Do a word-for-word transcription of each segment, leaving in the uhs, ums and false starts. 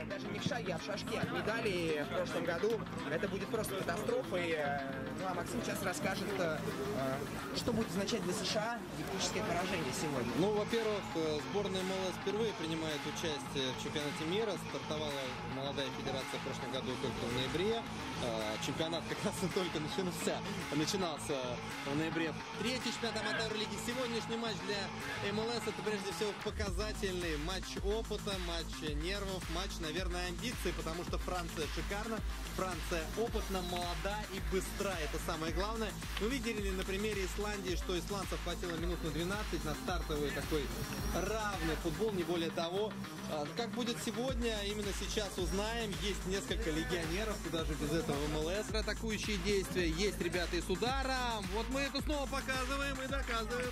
даже не в шаге, а в шашке от медали в прошлом году. Это будет просто катастрофой. Ну а Максим сейчас расскажет, что будет означать для США героическое поражение сегодня. Ну, во-первых, сборная МЛС впервые принимает участие в чемпионате мира. Стартовала молодая федерация в прошлом году только в ноябре. Чемпионат как раз только начинался, начинался в ноябре. Третий чемпионат аматорской лиги. Сегодняшний матч для МЛС это прежде всего показательный матч опыта, матч нервов, матч, наверное, амбиций, потому что Франция шикарна, Франция опытна, молода и быстра. Это самое главное. Мы видели на примере Исландии, что исландцев хватило минут на двенадцать на стартовый такой равный футбол, не более того. Как будет сегодня, именно сейчас узнаем. Есть несколько легионеров, куда же без этого МЛС. Атакующие действия, есть ребята и с ударом. Вот мы это снова показываем и доказываем.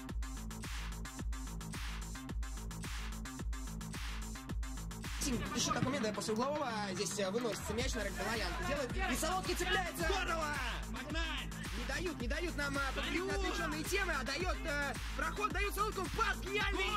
Еще такой момент, да, после углового здесь выносится мяч, Нарек Балаян делает, и Солодкий цепляется. Здорово! Не дают, не дают нам поговорить на отвлеченные темы, а дает э, проход, дают Солодкому пас гениальный.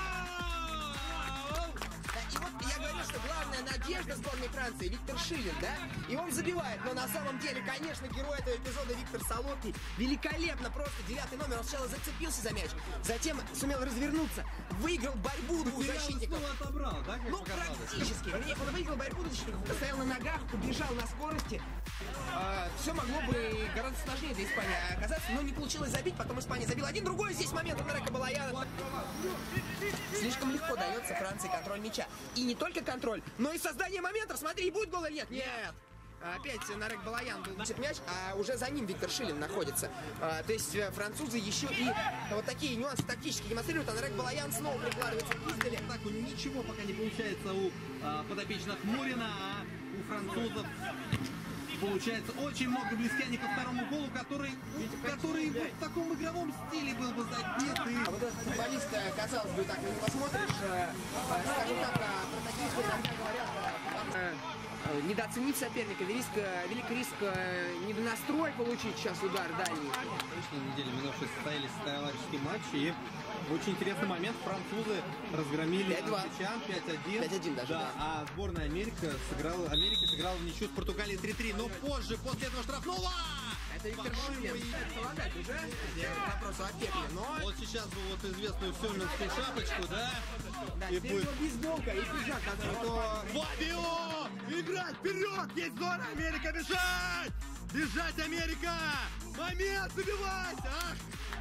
И вот я говорю, что главная надежда сборной Франции Виктор Шилин, да? И он забивает, но на самом деле, конечно, герой этого эпизода Виктор Солодкий. Великолепно просто, девятый номер, он сначала зацепился за мяч, затем сумел развернуться, выиграл борьбу двух защитников. Отобрал, да, ну, практически. Вернее, он выиграл борьбу двух защитников, стоял на ногах, убежал на скорости. А, все могло бы гораздо сложнее для Испании оказаться, но не получилось забить, потом Испания забила один, другой здесь момент от Нарека Балаяна. Слишком легко дается Франции контроль мяча. И не только контроль, но и создание моментов. Смотри, будет гол или нет? Нет. Опять Нарек Балаян будет мяч, а уже за ним Виктор Шилин находится. А, то есть французы еще и вот такие нюансы тактически демонстрируют, а Нарек Балаян снова прикладывается к издали. Так, ничего пока не получается у а, подопечных Мурина, а у французов получается очень много близкяний ко второму голу, который, который вот в таком игровом стиле был бы задетый. А вот этот футболист, казалось бы, так не посмотришь, скажем так, про такие иногда говорят, недооценить соперника, велик, велик риск недонастрой получить сейчас удар дальний. На неделе минувшей состоялись товарищеские матчи, и очень интересный момент. Французы разгромили англичан пять один. пять один даже, да, да. А сборная Америка сыграла, Америка сыграла в ничью с Португалией три три. Но позже, после этого штрафного... Это Виктор Шилин. Полагать уже вопрос о Пекле, но... Вот сейчас бы вот известную сёльминскую шапочку, да? Да, и будет... бейсболка и пиджак, который то... Фабио! Играть вперед! Есть зона! Америка, бежать! Бежать, Америка! Момент, забивать! Ах!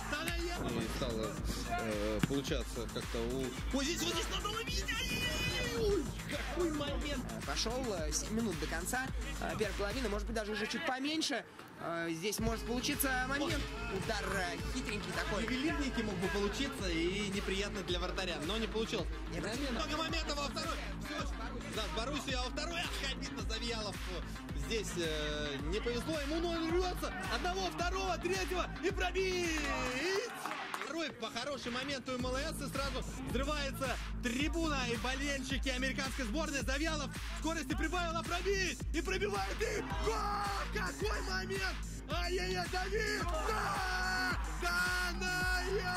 И стало э, получаться как-то у... Ой, здесь, вот здесь надо ловить! Ой, какой момент! Пошел семь минут до конца первой половины, может быть, даже уже чуть поменьше. Здесь может получиться момент. Удар хитренький такой. Ювелирненький мог бы получиться и неприятно для вратаря, но не получилось. Много моментов во второй. Да, с Боруссией, а во второй, ах, обидно, Завьялов. Здесь э, не повезло, ему ноль рвется. Одного, второго, третьего и пробить! Второй по хороший момент у МЛС, и сразу взрывается трибуна и болельщики американской сборной. Завьялов скорости прибавил, а пробить! И пробивает и гол! Какой момент! Ай-яй-яй, Давид! Да! Канает!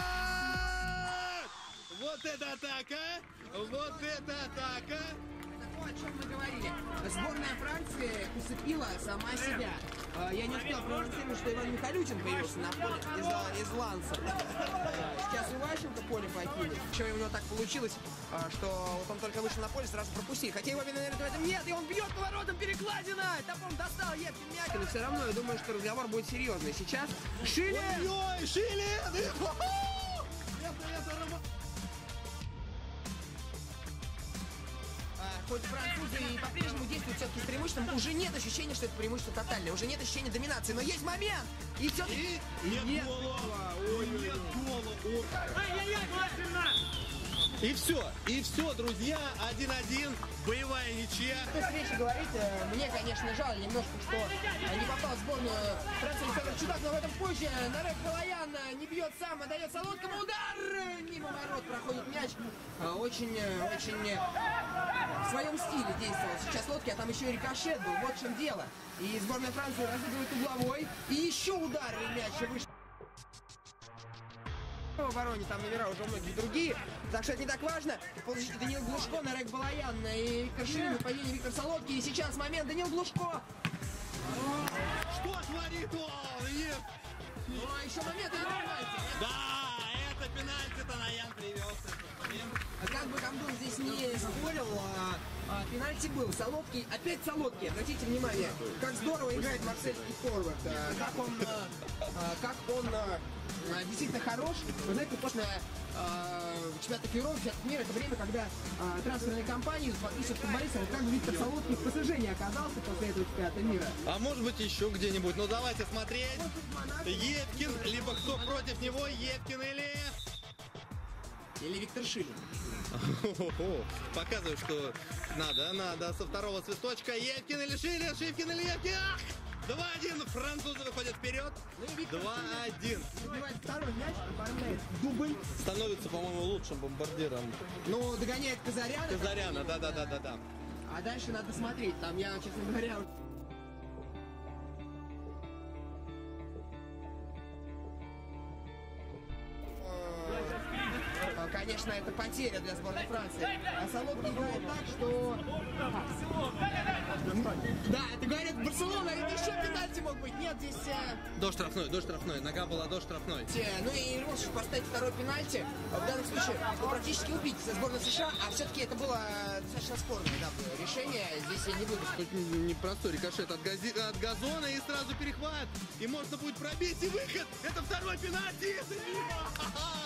Вот это атака! Вот это атака! О чем мы говорили. Сборная Франции усыпила сама себя. Я не успел проанонсировать, что Иван Михалютин появился на поле из, из Ланса. Сейчас Иващенко поле покинет. Чего у него так получилось, что вот он только вышел на поле, сразу пропустил. Хотя его вины, наверное, в этом нет, и он бьет поворотом, перекладина! Топом достал Евгений Мякин. И все равно я думаю, что разговор будет серьезный. Сейчас Шилин! Ой-ой, Шилин! Хоть французы и по-прежнему действуют все-таки с преимуществом, уже нет ощущения, что это преимущество тотальное, уже нет ощущения доминации, но есть момент! И все-таки... Нет, нет гола! Ой, нет гола! Ай-яй-яй, И все, и все, друзья, один один, боевая ничья. Такой вещи говорить, мне, конечно, жаль немножко, что не попал в сборную Франции Федор Чудак, но в этом позже Нарек Балаян не бьет сам, отдает Солодкому, удар! Мимо ворот проходит мяч. Очень, очень в своем стиле действовал сейчас Лодки, а там еще и рикошет был, вот в чем дело. И сборная Франции разыгрывает угловой, и еще удар, и мяч выше. в обороне, там номера уже у многих другие, так что это не так важно. Полузащита Даниил Глушко, Нарек Балаян и Виктор Шилин, нападение Виктор Солодкий. И сейчас момент Даниил Глушко. Что творит он? Нет. Ну, а еще момент, и открывается. Да, это пенальти, Танаян привез этот момент. А как бы Камдун здесь не спорил, а, а, пенальти был. Солодкий, опять Солодкий, обратите внимание, как здорово играет марсельский форвард. А, как он, а, а, как он а, а, действительно хорош. Вы знаете, после а, чемпионата Европы, чемпионата мира, это время, когда а, трансферные компании подписывают футболистов. Как Виктор Солодкий в ПСЖ не оказался после этого чемпионата мира. А может быть еще где-нибудь. Ну давайте смотреть. Евкин, либо кто против него, Евкин или... Или Виктор Шилин. Показываю, что надо, надо. Со второго свисточка. Евкин или Шилин, Шивкин или Евкин. два один. Французы выходят вперед. два один. Забивает второй мяч, оформляет дубль. Становится, по-моему, лучшим бомбардиром. Ну, догоняет Казаряна. Казаряна, да-да-да-да-да. А дальше надо смотреть. Там я, честно говоря... Конечно, это потеря для сборной Франции. А Солодкий играет так, что... Да, это говорит Барселона, это еще пенальти мог быть. Нет, здесь... До штрафной, до штрафной. Нога была до штрафной. Ну и Русич поставить второй пенальти. В данном случае ну, практически убить за сборную США, а все-таки это было достаточно спорное да, решение. Здесь я не буду... Тут непростой рикошет от, гази... от газона и сразу перехват. И можно будет пробить и выход. Это второй пенальти. Это мимо.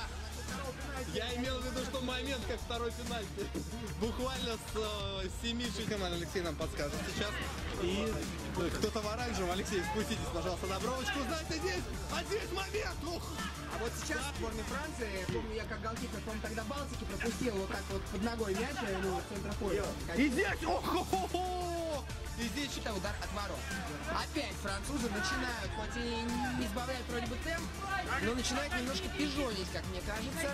Я имел в виду, что момент как второй пенальти. Буквально с семи шагов. Алексей нам подскажет сейчас. И кто-то в оранжевом. Алексей, спуститесь, пожалуйста, на бровочку. Знаете, здесь, а здесь момент. Ух. А вот сейчас в сборной Франции, помню, я как голкипер, помню, тогда Балтики пропустил вот так вот под ногой мяч, ну, в центр поля. И здесь, ох-хо-хо-хо! И здесь это удар от ворот. Опять французы начинают, хоть и не избавляют вроде бы темп, но начинают немножко пижонить, как мне кажется.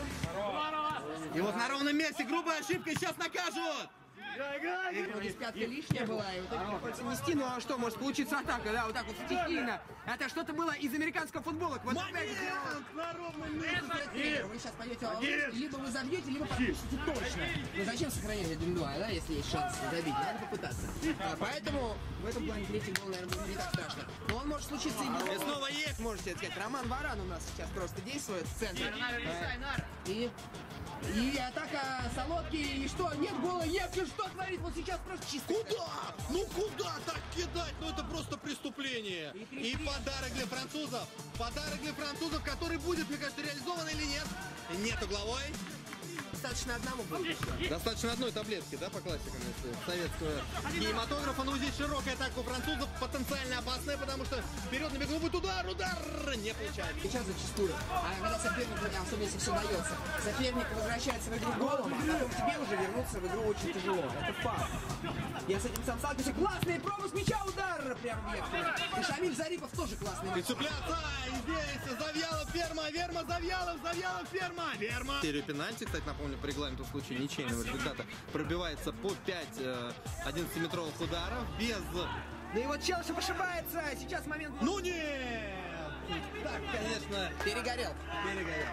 И вот на ровном месте грубая ошибка, сейчас накажут! Здесь пятка лишняя была, и вот так приходится нести, ну а что, может получиться атака, да, вот так вот стихийно. Это что-то было из американского футбола. Вот момент на ровном месте! Вы сейчас пойдете, либо вы забьете, либо пропустите точно. Ну зачем сохранять один два, да, если есть шанс забить, надо попытаться. А, поэтому в этом плане третий гол, наверное, будет не так страшно. Но он может случиться и без... И снова есть! Можете сказать, Роман Варан у нас сейчас просто действует в центре. И... И атака Солодкий, и что, нет гола, Евкин, что творит? Вот сейчас просто чисто. Куда? Ну куда так кидать? Ну это просто преступление. И, и подарок для французов. Подарок для французов, который будет, мне кажется, реализован или нет? Нет угловой. Достаточно одному будет. Достаточно одной таблетки, да, по классикам, если советского кинематографа. Но здесь широкая атака у французов, потенциально опасная, потому что вперед на бегу будет удар, удар, не получается. Сейчас зачастую, а когда соперник, особенно если все дается, соперник возвращается в игру голом, а потом тебе уже вернуться в игру очень тяжело. Это факт. Я с этим сам сталкивался. Классный промысл мяча, удар прямо в Евкина. И Шамиль Зарипов тоже классный. И цепляться, и здесь Завьялов, Ферма, Верма, Завьялов, Завьялов, Ферма, Верма. Серию пенальти, кстати, напомню, по регламенту в случае ничейного результата пробивается по пять одиннадцатиметровых ударов без... Ну и вот Челшев ошибается, сейчас момент... Ну нет! Так, конечно... Перегорел. Перегорел.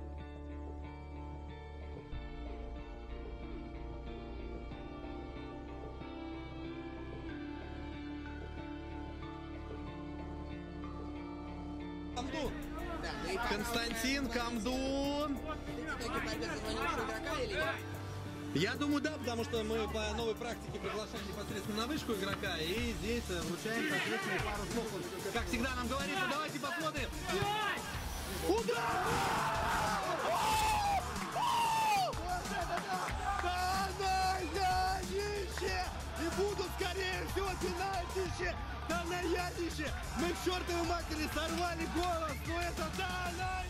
Камдун. Да, ну и Константин Камдун. Я думаю, да, потому что мы по новой практике приглашаем непосредственно на вышку игрока, и здесь вручаем, соответственно, пару слов. Как всегда нам говорится, давайте посмотрим. Удар! Танаянище! И будут, скорее всего, пенальтище! Танаянище! Мы к чертовой матери сорвали голос, но это Танаянище!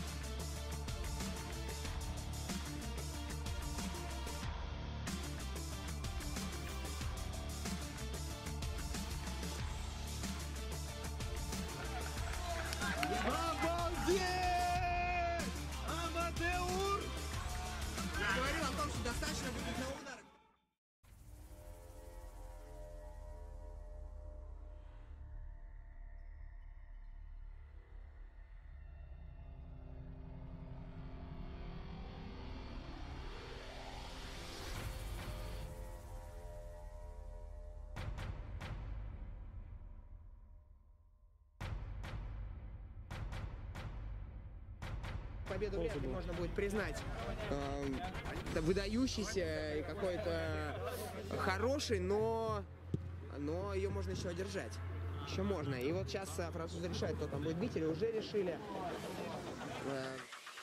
Обалдеть! Амадеур! Я говорил о том, что достаточно будет на удар. победу вряд ли можно будет признать э, выдающийся и какой-то хороший, но, но ее можно еще одержать. Еще можно. И вот сейчас французы решают, кто там будет бить, или уже решили. Э,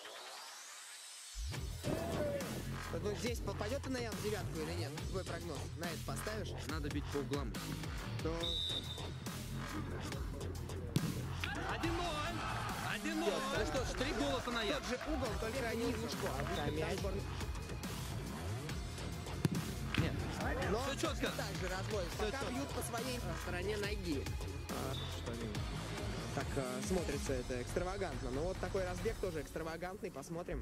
Ну, здесь попадет Танаян в девятку или нет? Твой прогноз. На это поставишь? Надо бить по углам. То... один ноль! один ноль! Ну что ж, три гола Танаян. Тот же угол, только не Лужко. Да, мяч. Нет. Но все четко. Так же разводит. Все Пока четко. бьют по своей стороне ноги. Что они... Так а, смотрится это экстравагантно. Но вот такой разбег тоже экстравагантный. Посмотрим.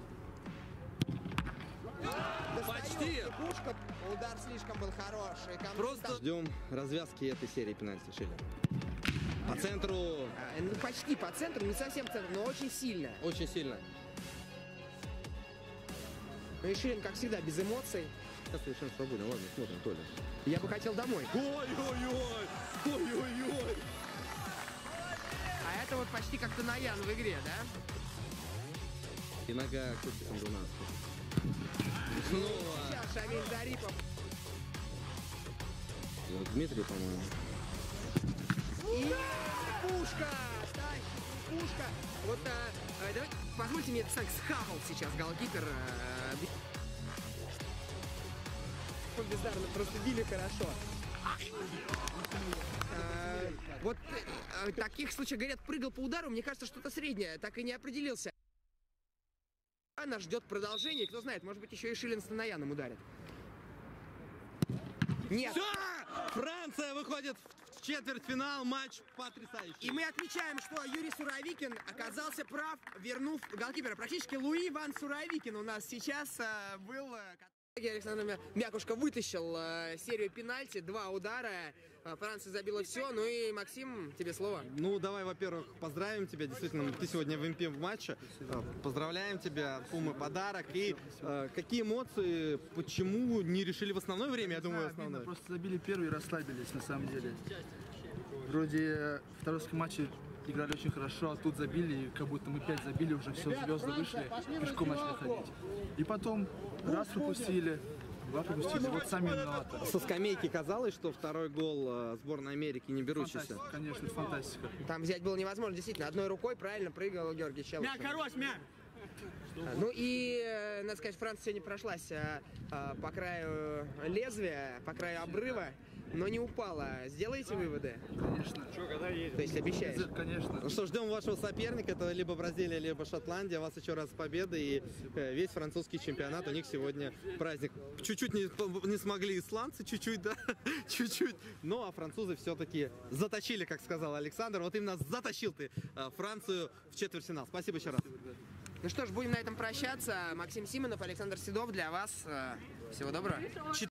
Почти. Пушка, удар слишком был хороший. Кон... Просто ждем развязки этой серии пенальти Шилин. По центру. А, ну, почти по центру, не совсем по центру, но очень сильно. Очень сильно. Ну и Шилин, как всегда, без эмоций. Сейчас совершенно свободен. Ладно, смотрим, Толя. Я бы хотел домой. Ой-ой-ой! Ой-ой-ой! А это вот почти как Танаян в игре, да? И нога Костика Мдунанского. Снова. Сейчас Шамиль Зарипов. Дмитрий, по-моему. И пушка! Тащит, пушка! Вот, а, а, давайте, позвольте мне, так, схавал сейчас голкипер. А, бездарно, просто били хорошо. А, вот а, в таких случаях, говорят, прыгал по удару, мне кажется, что-то среднее, так и не определился. Нас ждет продолжение, кто знает, может быть, еще и Шилин с Танаяном ударит. Нет. Все! Франция выходит в четвертьфинал, матч потрясающий. И мы отмечаем, что Юрий Суровикин оказался прав, вернув голкипера. Практически Луи Ван Суровикин у нас сейчас э, был... Э, Александр Мякушка вытащил э, серию пенальти, два удара. Э, Франция забила все. Ну и, Максим, тебе слово. Ну, давай, во-первых, поздравим тебя. Действительно, ты сегодня в эм пи в матче. Э, Поздравляем тебя, от Пумы подарок. И э, какие эмоции, почему не решили в основное время, я думаю, в основное? Просто забили первый и расслабились, на самом деле. Вроде в втором матче играли очень хорошо, а тут забили, и как будто мы пять забили, уже все, звезды вышли, пешком начали ходить. И потом раз пропустили, два пропустили, вот сами виноваты. Со скамейки казалось, что второй гол э, сборной Америки не берущийся. Фантастика, конечно, фантастика. Там взять было невозможно. Действительно, одной рукой правильно прыгал Георгий Челышев. Мяк, хорош, мяк! Ну и, э, надо сказать, Франция сегодня прошлась э, э, по краю лезвия, по краю обрыва, но не упала. Сделаете выводы? Конечно. То есть обещаешь? Конечно. Ну что, ждем вашего соперника, это либо Бразилия, либо Шотландия. Вас еще раз с победой, и э, весь французский чемпионат, у них сегодня праздник. Чуть-чуть не, не смогли исландцы, чуть-чуть, да, чуть-чуть. Ну, а французы все-таки заточили, как сказал Александр. Вот именно затащил ты э, Францию в четвертьфинал. Спасибо еще раз. Ну что ж, будем на этом прощаться. Максим Симонов, Александр Седов для вас. Э, Всего доброго.